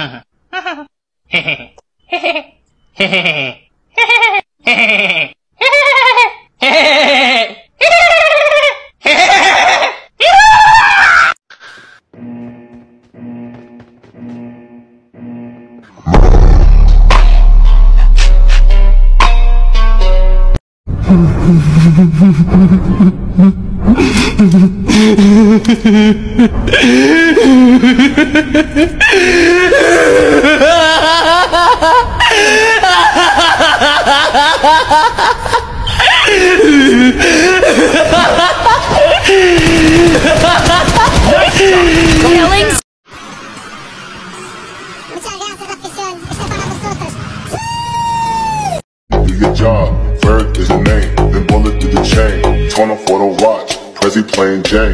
Do your job, Rrn is the name, then bullet through the chain, 20 for the watch, Prezi playing Jane.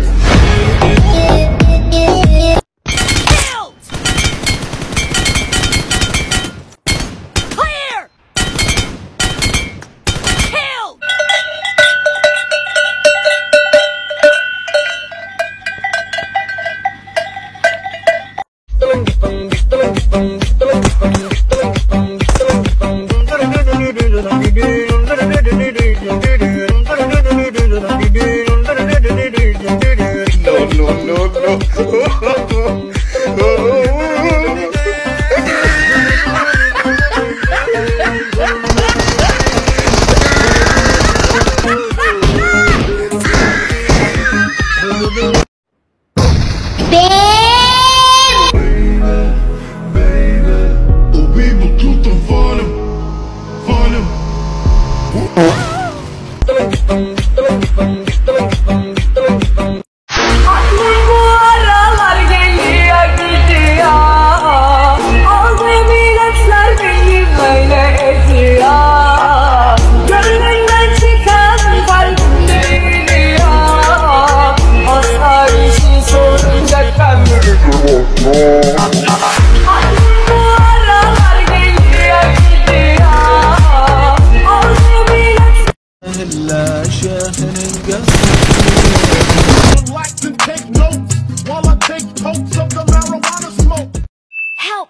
Help!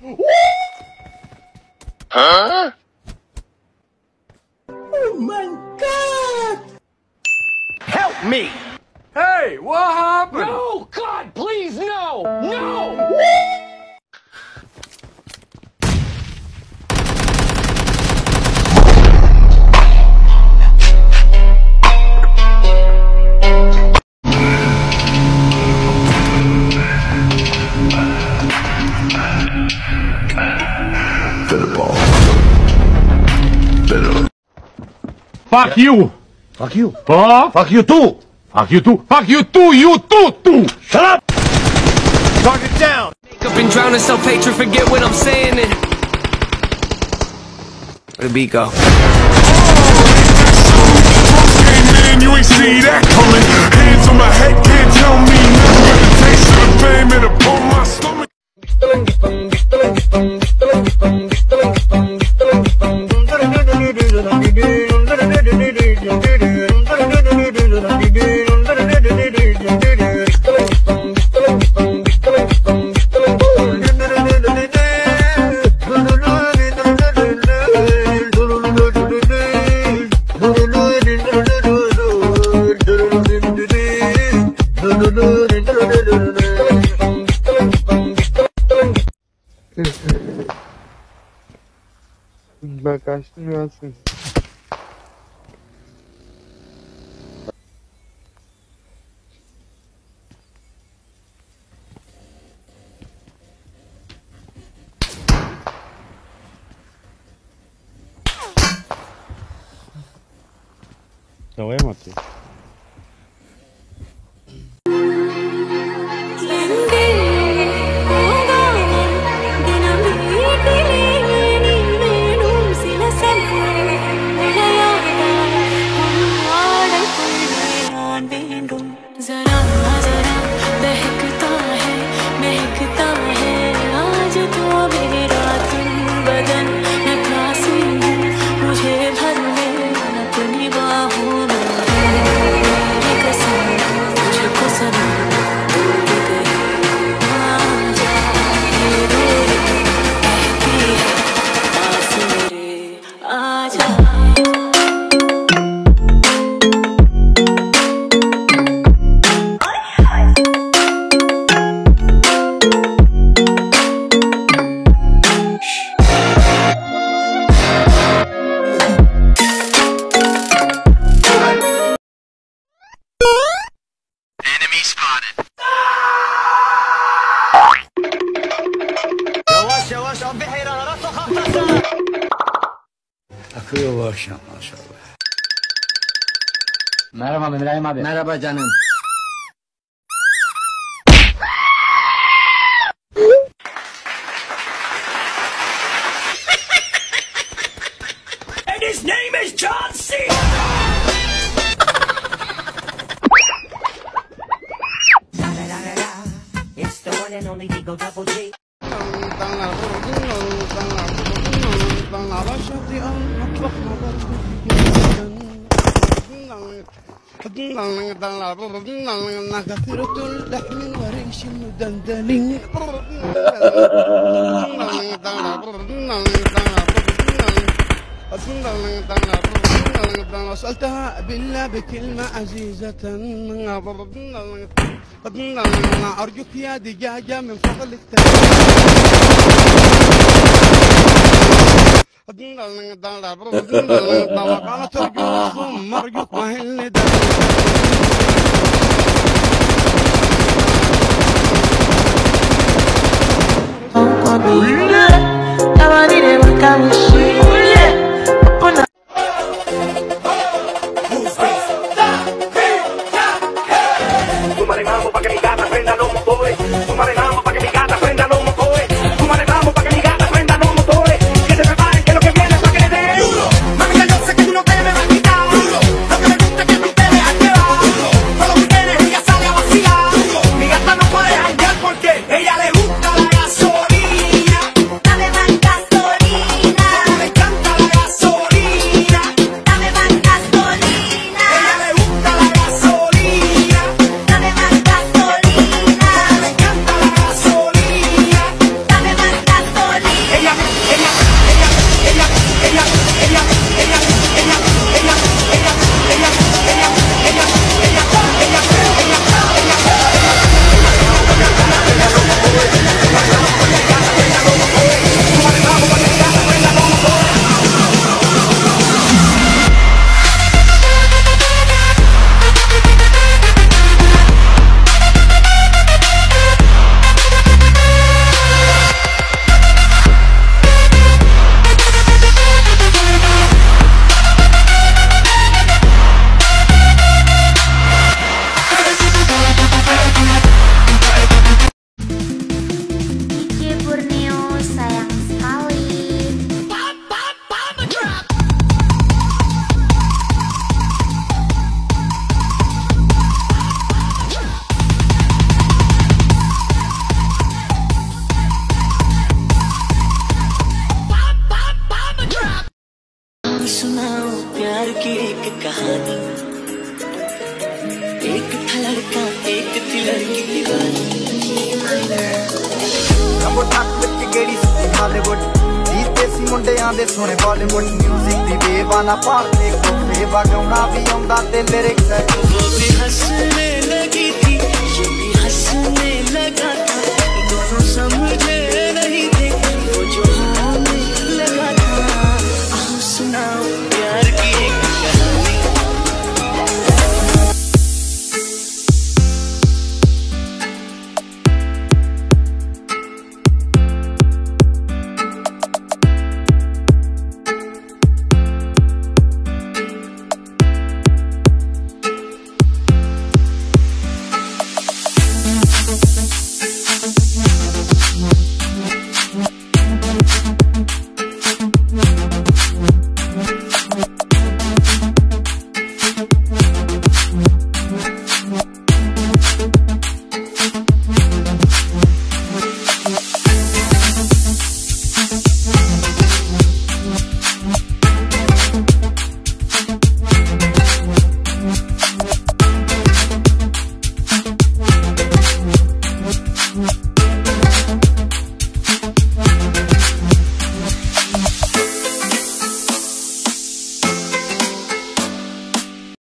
Huh? Oh my God! Help me! Hey, what happened? No! God, please, no! No! Fuck you! Fuck you. Fuck you too! Fuck you too! Fuck you too! You too! Shut up! Talk it down. Up and drown in self-hatred, forget what I'm saying and... Where the beat go? Hey man, you ain't see that coming. Hands on my head, can't tell me nothing but the taste of the fame and upon my stomach. Ben kaçtım Yasin. Havaya mı atıyor? Akıyor bu akşam maşallah. Merhaba İbrahim abi. Merhaba canım. And his name is John C. It's the one and only Eagle Double G. كثيرة اللحم وريش مدندن وصلتها بالله بكلمة عزيزة أرجوك يا دجاجة من فضلك قالت أرجوك ثم أرجوك ما هي اللي सुनाओ प्यार की एक कहानी। एक था लड़का एक थी लड़की दीवानी। नंबर 8 ਵਿੱਚ ਗੇੜੀ ਸੁੱਤੀ ਹਾਲੀਵੁੱਡ ਜੀਤੇ ਸੀ ਮੁੰਡਿਆਂ ਦੇ ਸੋਹਣੇ ਬਾਲੀਵੁੱਡ ਮਿਊਜ਼ਿਕ ਦੀ ਬੇਵਾਨਾ ਭਾਰਤੇ ਕੋਫੇ ਵਗਾਉਣਾ ਵੀ ਆਉਂਦਾ ਤੇ ਲਿਰਿਕਸ ਹੈ। वो भी हंसने लगी थी ये भी हंसने लगा था दोनों समझे